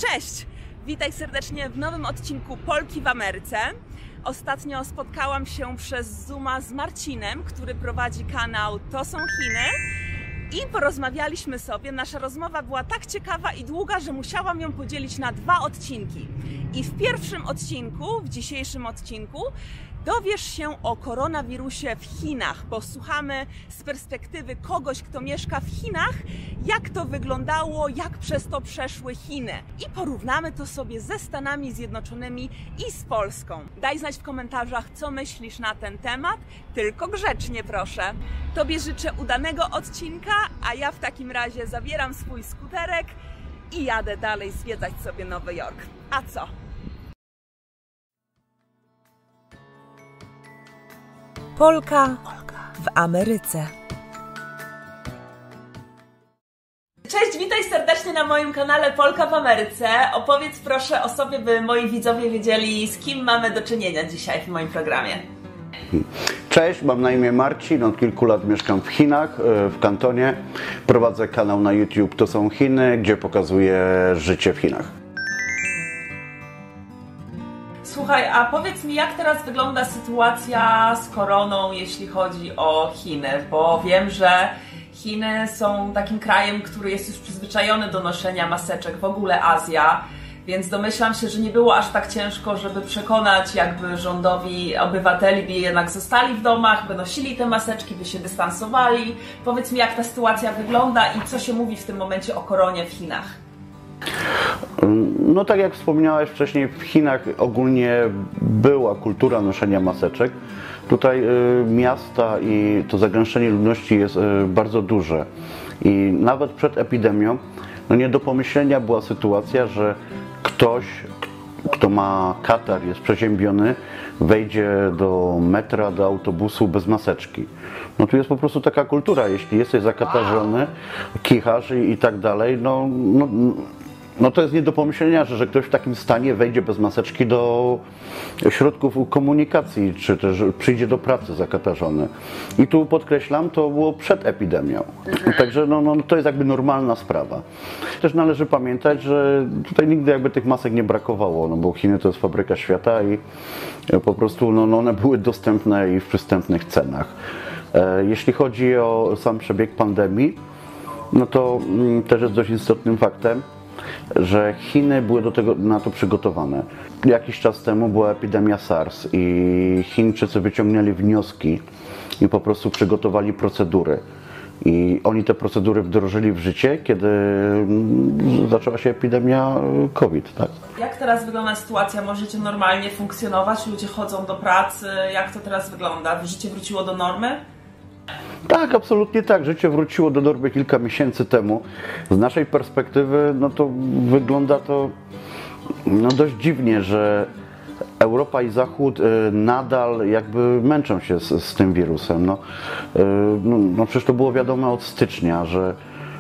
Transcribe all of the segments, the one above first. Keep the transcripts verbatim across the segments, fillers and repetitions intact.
Cześć! Witaj serdecznie w nowym odcinku Polki w Ameryce. Ostatnio spotkałam się przez Zooma z Marcinem, który prowadzi kanał To są Chiny. I porozmawialiśmy sobie. Nasza rozmowa była tak ciekawa i długa, że musiałam ją podzielić na dwa odcinki. I w pierwszym odcinku, w dzisiejszym odcinku, dowiesz się o koronawirusie w Chinach. Posłuchamy z perspektywy kogoś, kto mieszka w Chinach, jak to wyglądało, jak przez to przeszły Chiny. I porównamy to sobie ze Stanami Zjednoczonymi i z Polską. Daj znać w komentarzach, co myślisz na ten temat, tylko grzecznie proszę. Tobie życzę udanego odcinka, a ja w takim razie zabieram swój skuterek i jadę dalej zwiedzać sobie Nowy Jork. A co? Polka w Ameryce. Cześć, witaj serdecznie na moim kanale Polka w Ameryce. Opowiedz proszę o sobie, by moi widzowie wiedzieli, z kim mamy do czynienia dzisiaj w moim programie. Cześć, mam na imię Marcin, od kilku lat mieszkam w Chinach, w Kantonie. Prowadzę kanał na YouTube To są Chiny, gdzie pokazuję życie w Chinach. Słuchaj, a powiedz mi, jak teraz wygląda sytuacja z koroną, jeśli chodzi o Chiny, bo wiem, że Chiny są takim krajem, który jest już przyzwyczajony do noszenia maseczek, w ogóle Azja, więc domyślam się, że nie było aż tak ciężko, żeby przekonać jakby rządowi obywateli, by jednak zostali w domach, by nosili te maseczki, by się dystansowali. Powiedz mi, jak ta sytuacja wygląda i co się mówi w tym momencie o koronie w Chinach? No tak jak wspomniałeś wcześniej, w Chinach ogólnie była kultura noszenia maseczek. Tutaj y, miasta i to zagęszczenie ludności jest y, bardzo duże. I nawet przed epidemią no nie do pomyślenia była sytuacja, że ktoś, kto ma katar, jest przeziębiony, wejdzie do metra, do autobusu bez maseczki. No tu jest po prostu taka kultura, jeśli jesteś zakatarzony, kichasz i, i tak dalej, no, no, no to jest nie do pomyślenia, że, że ktoś w takim stanie wejdzie bez maseczki do środków komunikacji, czy też przyjdzie do pracy zakatarzony. I tu podkreślam, to było przed epidemią. Także no, no, to jest jakby normalna sprawa. Też należy pamiętać, że tutaj nigdy jakby tych masek nie brakowało, no bo Chiny to jest fabryka świata i po prostu no, no one były dostępne i w przystępnych cenach. Jeśli chodzi o sam przebieg pandemii, no to mm, też jest dość istotnym faktem, że Chiny były do tego, na to przygotowane. Jakiś czas temu była epidemia SARS i Chińczycy wyciągnęli wnioski i po prostu przygotowali procedury. I oni te procedury wdrożyli w życie, kiedy zaczęła się epidemia COVID. Tak? Jak teraz wygląda sytuacja? Możecie normalnie funkcjonować? Ludzie chodzą do pracy? Jak to teraz wygląda? Życie wróciło do normy? Tak, absolutnie tak. Życie wróciło do normy kilka miesięcy temu. Z naszej perspektywy no to wygląda to no dość dziwnie, że Europa i Zachód y, nadal jakby męczą się z, z tym wirusem. No, y, no, no przecież to było wiadomo od stycznia, że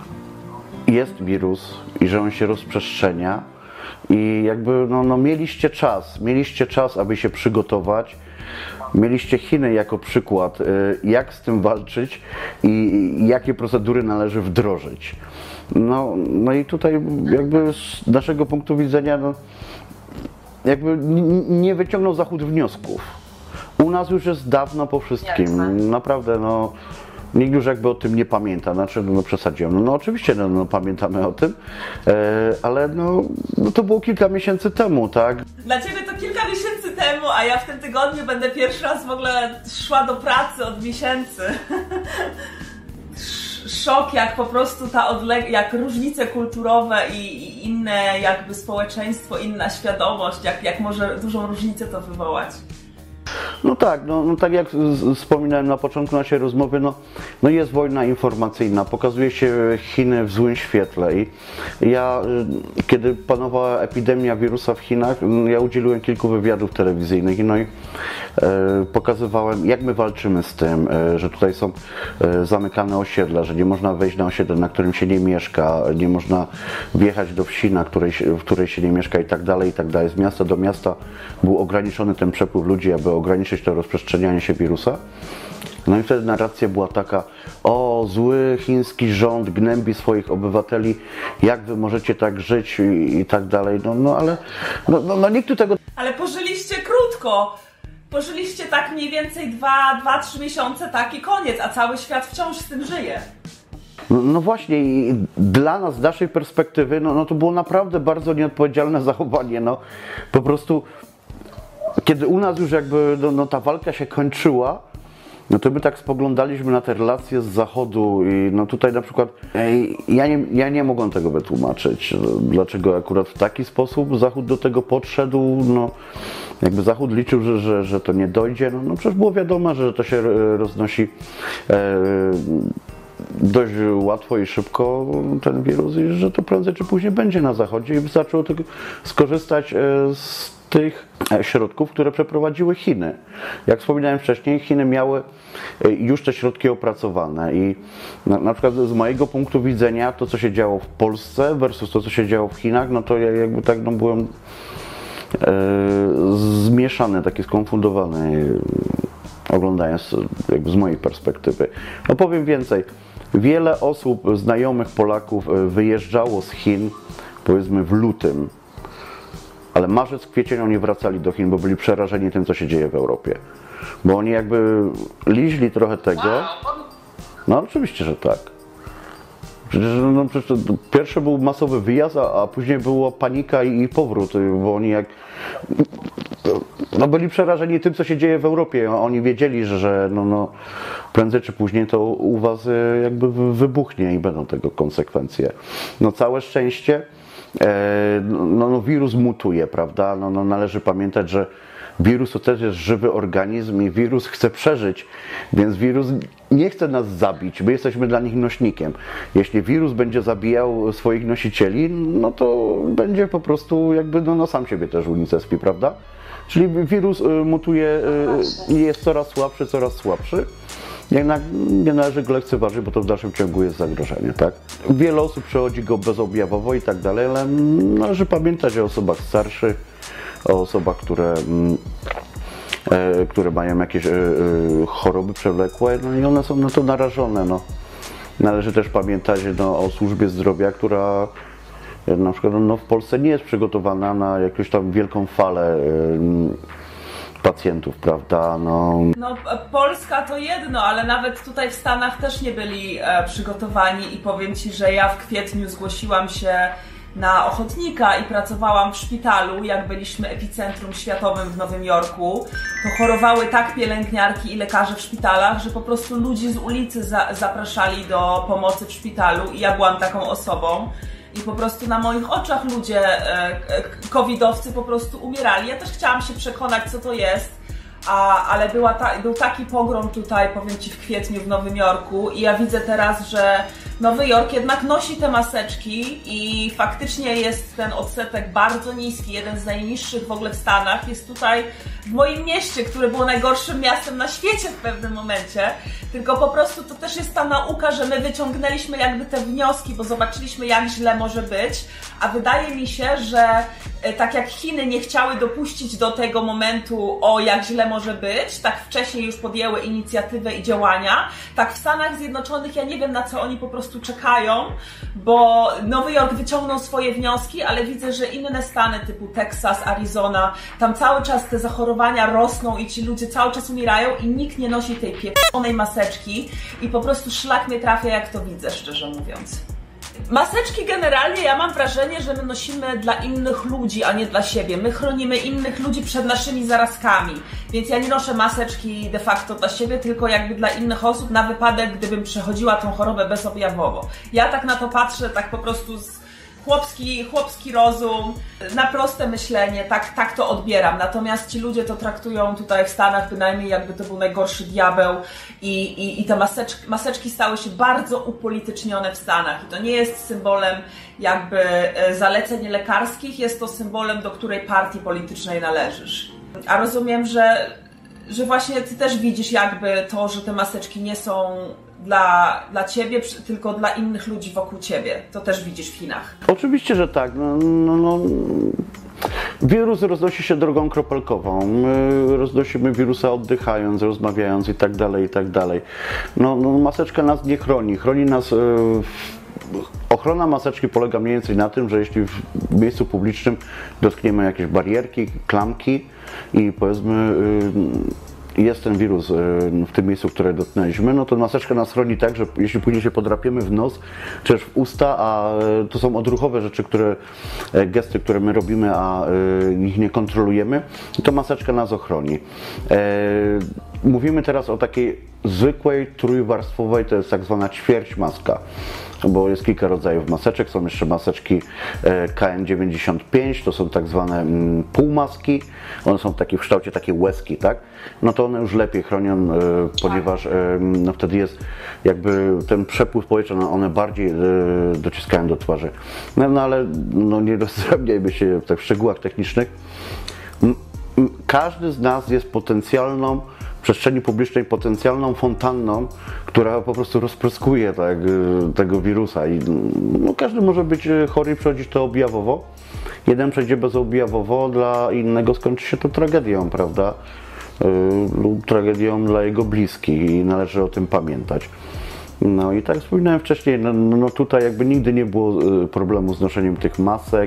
jest wirus i że on się rozprzestrzenia i jakby no, no mieliście czas, mieliście czas, aby się przygotować. Mieliście Chiny jako przykład, jak z tym walczyć i jakie procedury należy wdrożyć. No, no i tutaj jakby z naszego punktu widzenia no, jakby nie wyciągnął Zachód wniosków. U nas już jest dawno po wszystkim. Naprawdę no, nikt już jakby o tym nie pamięta, znaczy no przesadziłem. No, no oczywiście no, no, pamiętamy o tym, e, ale no, no to było kilka miesięcy temu, tak? Dla Ciebie to kilka miesięcy temu, a ja w tym tygodniu będę pierwszy raz w ogóle szła do pracy od miesięcy. Szok, jak po prostu ta odleg jak różnice kulturowe i, i inne jakby społeczeństwo, inna świadomość, jak, jak może dużą różnicę to wywołać. No tak, no, no tak jak wspominałem na początku naszej rozmowy, no, no jest wojna informacyjna, pokazuje się Chiny w złym świetle i ja, kiedy panowała epidemia wirusa w Chinach, ja udzieliłem kilku wywiadów telewizyjnych no i e, pokazywałem, jak my walczymy z tym, e, że tutaj są e, zamykane osiedla, że nie można wejść na osiedle, na którym się nie mieszka, nie można wjechać do wsi, na której, w której się nie mieszka i tak dalej, i tak dalej. Z miasta do miasta był ograniczony ten przepływ ludzi, aby ograniczyć to rozprzestrzenianie się wirusa. No i wtedy narracja była taka: o, zły chiński rząd gnębi swoich obywateli, jak wy możecie tak żyć i, i tak dalej. No, no ale no, no, no nikt tu tego... Ale pożyliście krótko. Pożyliście tak mniej więcej dwa, dwa, trzy miesiące, tak i koniec, a cały świat wciąż z tym żyje. No, no właśnie, i dla nas, z naszej perspektywy, no, no to było naprawdę bardzo nieodpowiedzialne zachowanie. No, po prostu, kiedy u nas już jakby no, no, ta walka się kończyła, no to my tak spoglądaliśmy na te relacje z Zachodu i no tutaj na przykład ej, ja, nie, ja nie mogłem tego wytłumaczyć, dlaczego akurat w taki sposób Zachód do tego podszedł. No, jakby Zachód liczył, że, że, że to nie dojdzie, no, no przecież było wiadomo, że to się roznosi e, dość łatwo i szybko, ten wirus, i że to prędzej czy później będzie na Zachodzie i wystarczyło tylko skorzystać z tych środków, które przeprowadziły Chiny. Jak wspominałem wcześniej, Chiny miały już te środki opracowane i na, na przykład z mojego punktu widzenia to, co się działo w Polsce versus to, co się działo w Chinach, no to ja jakby tak no, byłem e, zmieszany, taki skonfundowany, oglądając jakby z mojej perspektywy. No powiem więcej, wiele osób, znajomych Polaków wyjeżdżało z Chin, powiedzmy w lutym, ale marzec, kwiecień oni wracali do Chin, bo byli przerażeni tym, co się dzieje w Europie. Bo oni jakby liźli trochę tego. No oczywiście, że tak. Przecież, no, przecież to pierwszy był masowy wyjazd, a, a później była panika i, i powrót, bo oni jak... No byli przerażeni tym, co się dzieje w Europie. Oni wiedzieli, że, że no, no, prędzej czy później to u was jakby wybuchnie i będą tego konsekwencje. No całe szczęście, e, no, no wirus mutuje, prawda? No, no należy pamiętać, że wirus to też jest żywy organizm i wirus chce przeżyć, więc wirus nie chce nas zabić, my jesteśmy dla nich nośnikiem. Jeśli wirus będzie zabijał swoich nosicieli, no to będzie po prostu jakby no, no sam siebie też unicestwi, prawda? Czyli wirus y, mutuje i y, jest coraz słabszy, coraz słabszy. Jednak nie należy go lekceważyć, bo to w dalszym ciągu jest zagrożenie, tak? Wiele osób przechodzi go bezobjawowo i tak dalej, ale należy pamiętać o osobach starszych, o osobach, które, e, które mają jakieś e, e, choroby przewlekłe, no i one są na to narażone. No. Należy też pamiętać no, o służbie zdrowia, która na przykład no, w Polsce nie jest przygotowana na jakąś tam wielką falę e, pacjentów, prawda? No. no Polska to jedno, ale nawet tutaj w Stanach też nie byli e, przygotowani i powiem Ci, że ja w kwietniu zgłosiłam się na ochotnika i pracowałam w szpitalu, jak byliśmy epicentrum światowym w Nowym Jorku, to chorowały tak pielęgniarki i lekarze w szpitalach, że po prostu ludzi z ulicy za zapraszali do pomocy w szpitalu i ja byłam taką osobą. I po prostu na moich oczach ludzie, e, covidowcy po prostu umierali. Ja też chciałam się przekonać, co to jest, a, ale była ta, był taki pogrom tutaj, powiem Ci, w kwietniu w Nowym Jorku i ja widzę teraz, że Nowy Jork jednak nosi te maseczki i faktycznie jest ten odsetek bardzo niski, jeden z najniższych w ogóle w Stanach. Jest tutaj w moim mieście, które było najgorszym miastem na świecie w pewnym momencie, tylko po prostu to też jest ta nauka, że my wyciągnęliśmy jakby te wnioski, bo zobaczyliśmy, jak źle może być, a wydaje mi się, że tak jak Chiny nie chciały dopuścić do tego momentu, o jak źle może być, tak wcześniej już podjęły inicjatywę i działania, tak w Stanach Zjednoczonych ja nie wiem, na co oni po prostu czekają, bo Nowy Jork wyciągnął swoje wnioski, ale widzę, że inne stany typu Teksas, Arizona, tam cały czas te zachorowania rosną i ci ludzie cały czas umierają i nikt nie nosi tej pieprzonej maseczki i po prostu szlak mnie trafia, jak to widzę, szczerze mówiąc. Maseczki generalnie ja mam wrażenie, że my nosimy dla innych ludzi, a nie dla siebie. My chronimy innych ludzi przed naszymi zarazkami, więc ja nie noszę maseczki de facto dla siebie, tylko jakby dla innych osób na wypadek, gdybym przechodziła tą chorobę bezobjawowo. Ja tak na to patrzę, tak po prostu z chłopski, chłopski rozum, na proste myślenie, tak, tak to odbieram. Natomiast ci ludzie to traktują tutaj w Stanach bynajmniej jakby to był najgorszy diabeł i, i, i te maseczki, maseczki stały się bardzo upolitycznione w Stanach. I to nie jest symbolem jakby zaleceń lekarskich, jest to symbolem, do której partii politycznej należysz. A rozumiem, że, że właśnie ty też widzisz jakby to, że te maseczki nie są Dla, dla ciebie, tylko dla innych ludzi wokół ciebie. To też widzisz w Chinach. Oczywiście, że tak. No, no, no. Wirus roznosi się drogą kropelkową. My roznosimy wirusa oddychając, rozmawiając i tak dalej, i tak dalej. No, no maseczka nas nie chroni. Chroni nas... Yy, Ochrona maseczki polega mniej więcej na tym, że jeśli w miejscu publicznym dotkniemy jakieś barierki, klamki i powiedzmy jest ten wirus w tym miejscu, które dotknęliśmy, no to maseczka nas chroni tak, że jeśli później się podrapiemy w nos, czy też w usta, a to są odruchowe rzeczy, które, gesty, które my robimy, a ich nie kontrolujemy, to maseczka nas ochroni. Mówimy teraz o takiej zwykłej, trójwarstwowej, to jest tak zwana ćwierć maska, bo jest kilka rodzajów maseczek, są jeszcze maseczki K N dziewięćdziesiąt pięć, to są tak zwane półmaski, one są takie w kształcie takiej łezki, tak? No to one już lepiej chronią, ponieważ no wtedy jest jakby ten przepływ powietrza, no one bardziej dociskają do twarzy. No, no ale no nie rozdrabniajmy się w szczegółach technicznych. Każdy z nas jest potencjalną w przestrzeni publicznej potencjalną fontanną, która po prostu rozpryskuje tak, tego wirusa i no, każdy może być chory i przechodzić to objawowo. Jeden przejdzie bezobjawowo, dla innego skończy się to tragedią, prawda? Lub tragedią dla jego bliskich i należy o tym pamiętać. No i tak jak wspominałem wcześniej, no, no tutaj jakby nigdy nie było problemu z noszeniem tych masek.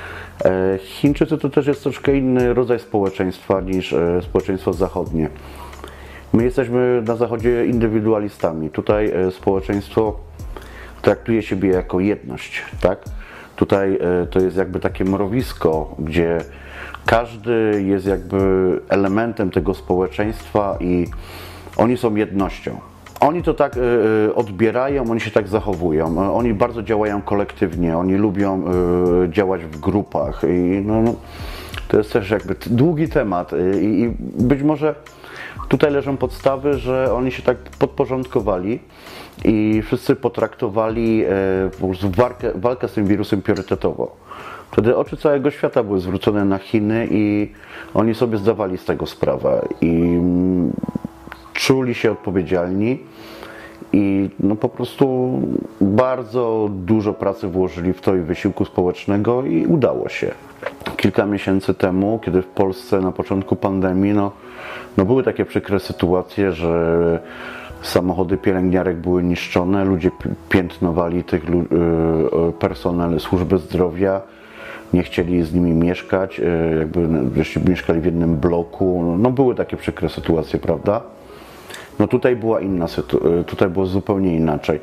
Chińczycy to też jest troszkę inny rodzaj społeczeństwa niż społeczeństwo zachodnie. My jesteśmy na Zachodzie indywidualistami. Tutaj społeczeństwo traktuje siebie jako jedność, tak? Tutaj to jest jakby takie mrowisko, gdzie każdy jest jakby elementem tego społeczeństwa i oni są jednością. Oni to tak odbierają, oni się tak zachowują. Oni bardzo działają kolektywnie, oni lubią działać w grupach i no, no, to jest też jakby długi temat i, i być może tutaj leżą podstawy, że oni się tak podporządkowali i wszyscy potraktowali e, po prostu walkę, walkę z tym wirusem priorytetowo. Wtedy oczy całego świata były zwrócone na Chiny i oni sobie zdawali z tego sprawę i mm, czuli się odpowiedzialni i no po prostu bardzo dużo pracy włożyli w to i wysiłku społecznego i udało się. Kilka miesięcy temu, kiedy w Polsce na początku pandemii, no, no były takie przykre sytuacje, że samochody pielęgniarek były niszczone, ludzie piętnowali tych personel służby zdrowia, nie chcieli z nimi mieszkać, jakby jeśli mieszkali w jednym bloku, no były takie przykre sytuacje, prawda? No tutaj była inna sytuacja, tutaj było zupełnie inaczej.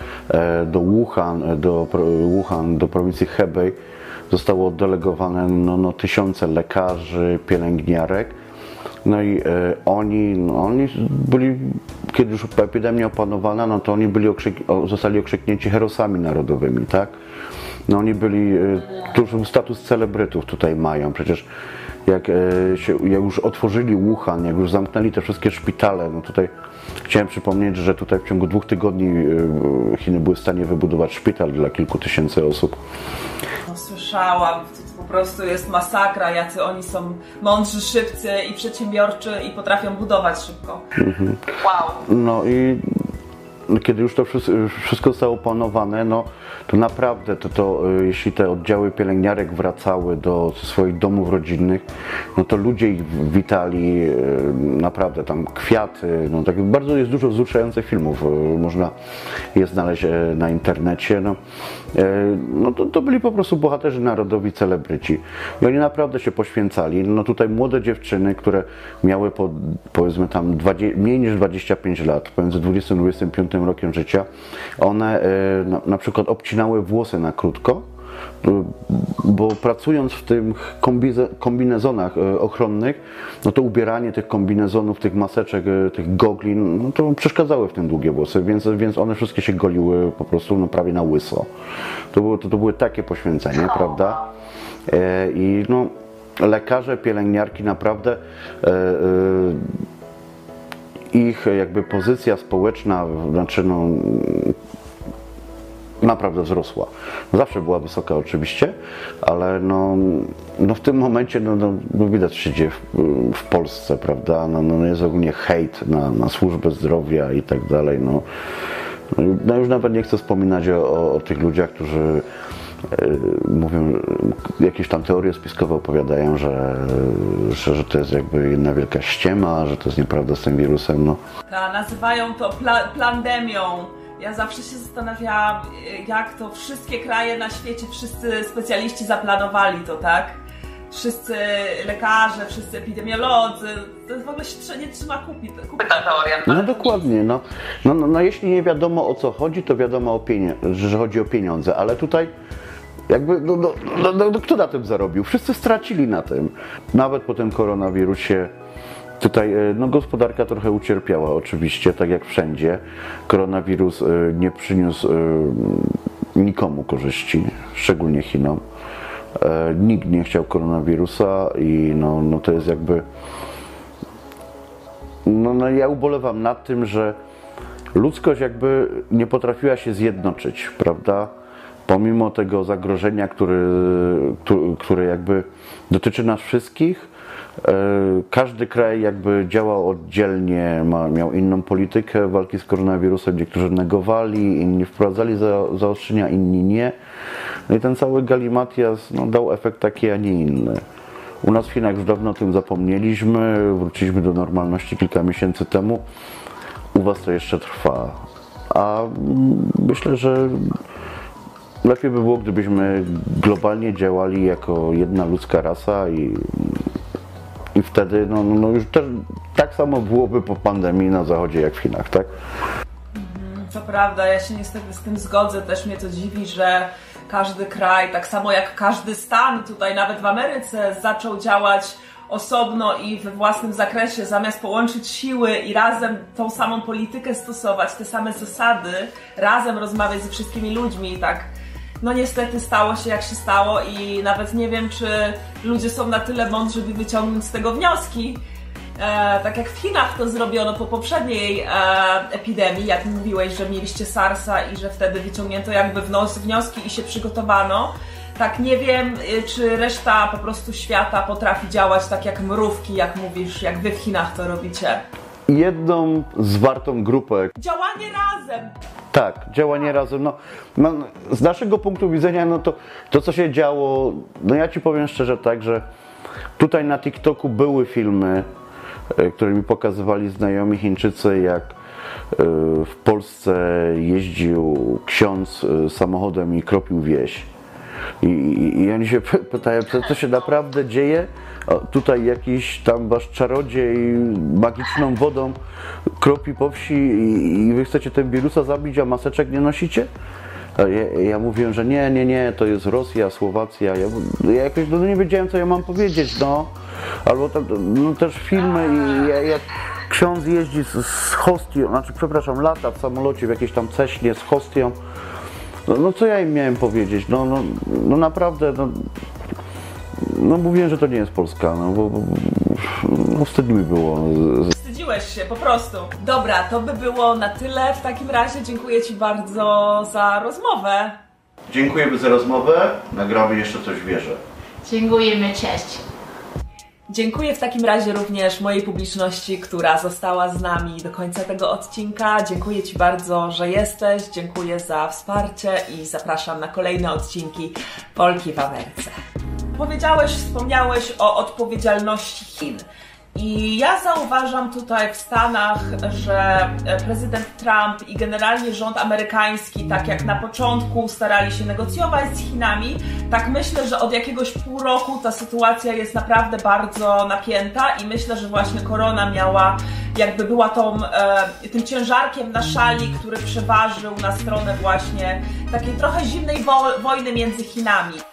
Do Wuhan, do Wuhan, do prowincji Hebei zostało oddelegowane no, no, tysiące lekarzy, pielęgniarek. No i e, oni, no, oni byli, kiedy już epidemia opanowana, no to oni byli okrzyk, o, zostali okrzyknięci herosami narodowymi, tak? No oni byli, e, to już status celebrytów tutaj mają, przecież jak, e, się, jak już otworzyli Wuhan, jak już zamknęli te wszystkie szpitale, no tutaj chciałem przypomnieć, że tutaj w ciągu dwóch tygodni e, Chiny były w stanie wybudować szpital dla kilku tysięcy osób. No, słyszałam, to po prostu jest masakra, jacy oni są mądrzy, szybcy i przedsiębiorczy i potrafią budować szybko. Mhm. Wow. No i kiedy już to wszystko zostało opanowane, no to naprawdę, to, to jeśli te oddziały pielęgniarek wracały do swoich domów rodzinnych, no to ludzie ich witali, naprawdę tam kwiaty, no tak bardzo jest dużo wzruszających filmów, można je znaleźć na internecie, no, no to, to byli po prostu bohaterzy narodowi, celebryci i oni naprawdę się poświęcali, no tutaj młode dziewczyny, które miały po, powiedzmy tam dwadzieścia, mniej niż dwadzieścia pięć lat, pomiędzy dwudziestym a dwudziestym piątym rokiem życia, one na, na przykład obcinały włosy na krótko, bo pracując w tych kombinezonach ochronnych, no to ubieranie tych kombinezonów, tych maseczek, tych gogli, no to przeszkadzały w tym długie włosy, więc, więc one wszystkie się goliły po prostu no, prawie na łyso. To, było, to, to były takie poświęcenie, prawda? E, I no, lekarze, pielęgniarki naprawdę e, e, ich jakby pozycja społeczna, znaczy no, naprawdę wzrosła. Zawsze była wysoka oczywiście, ale no, no w tym momencie no, no, no widać, co się dzieje w, w Polsce, prawda? No, no jest ogólnie hejt na, na służbę zdrowia i tak dalej. No, no już nawet nie chcę wspominać o, o, o tych ludziach, którzy Mówią, jakieś tam teorie spiskowe opowiadają, że, że, że to jest jakby jedna wielka ściema, że to jest nieprawda z tym wirusem. No. Ta, nazywają to pla plandemią. Ja zawsze się zastanawiałam, jak to wszystkie kraje na świecie, wszyscy specjaliści zaplanowali to, tak? Wszyscy lekarze, wszyscy epidemiolodzy, to w ogóle się nie trzyma kupy, kupy ta teoria. No dokładnie, no. No, no, no jeśli nie wiadomo o co chodzi, to wiadomo, o że chodzi o pieniądze, ale tutaj jakby, no, no, no, no, kto na tym zarobił? Wszyscy stracili na tym. Nawet po tym koronawirusie tutaj no, gospodarka trochę ucierpiała oczywiście, tak jak wszędzie. Koronawirus nie przyniósł nikomu korzyści, szczególnie Chinom. Nikt nie chciał koronawirusa i no, no to jest jakby... No, no ja ubolewam nad tym, że ludzkość jakby nie potrafiła się zjednoczyć, prawda? Pomimo tego zagrożenia, który, które jakby dotyczy nas wszystkich, każdy kraj jakby działał oddzielnie, ma, miał inną politykę walki z koronawirusem, niektórzy negowali, inni wprowadzali za, zaostrzenia, inni nie. No i ten cały galimatias no, dał efekt taki, a nie inny. U nas w Chinach już dawno o tym zapomnieliśmy, wróciliśmy do normalności kilka miesięcy temu. U was to jeszcze trwa. A myślę, że lepiej by było, gdybyśmy globalnie działali jako jedna ludzka rasa i I wtedy no, no już też tak samo byłoby po pandemii na zachodzie jak w Chinach, tak? To prawda, ja się niestety z tym zgodzę. Też mnie to dziwi, że każdy kraj, tak samo jak każdy stan tutaj, nawet w Ameryce, zaczął działać osobno i we własnym zakresie, zamiast połączyć siły i razem tą samą politykę stosować, te same zasady, razem rozmawiać ze wszystkimi ludźmi, tak. No niestety stało się jak się stało i nawet nie wiem, czy ludzie są na tyle mądrzy, by wyciągnąć z tego wnioski. E, tak jak w Chinach to zrobiono po poprzedniej e, epidemii, jak mówiłeś, że mieliście SARS-a i że wtedy wyciągnięto jakby wnioski i się przygotowano. Tak nie wiem, czy reszta po prostu świata potrafi działać tak jak mrówki, jak mówisz, jak wy w Chinach to robicie. Jedną zwartą grupę. Działanie razem! Tak, działanie razem. No, no, z naszego punktu widzenia, no to, to co się działo, no ja ci powiem szczerze tak, że tutaj na TikToku były filmy, które mi pokazywali znajomi Chińczycy, jak w Polsce jeździł ksiądz samochodem i kropił wieś. I, i, i oni się pytają, co się naprawdę dzieje? O, tutaj jakiś tam wasz czarodziej magiczną wodą kropi po wsi i, i wy chcecie ten wirusa zabić, a maseczek nie nosicie? Ja, ja mówiłem, że nie, nie, nie, to jest Rosja, Słowacja. Ja, ja jakoś no, nie wiedziałem, co ja mam powiedzieć, no. Albo tam, no, też filmy i ja, jak ksiądz jeździ z, z hostią, znaczy przepraszam, lata w samolocie w jakiejś tam ceśnie z hostią. No, no co ja im miałem powiedzieć? No, no, no naprawdę, no, no mówiłem, że to nie jest Polska, no bo, bo no, wstyd mi było. Wstydziłeś się, po prostu. Dobra, to by było na tyle. W takim razie dziękuję ci bardzo za rozmowę. Dziękujemy za rozmowę. Nagramy jeszcze coś, wierzę. Dziękujemy, cześć. Dziękuję w takim razie również mojej publiczności, która została z nami do końca tego odcinka. Dziękuję ci bardzo, że jesteś. Dziękuję za wsparcie i zapraszam na kolejne odcinki Polki w Ameryce. Powiedziałeś, wspomniałeś o odpowiedzialności Chin. I ja zauważam tutaj w Stanach, że prezydent Trump i generalnie rząd amerykański, tak jak na początku starali się negocjować z Chinami, tak myślę, że od jakiegoś pół roku ta sytuacja jest naprawdę bardzo napięta i myślę, że właśnie korona miała, jakby była tą, e, tym ciężarkiem na szali, który przeważył na stronę właśnie takiej trochę zimnej wo wojny między Chinami.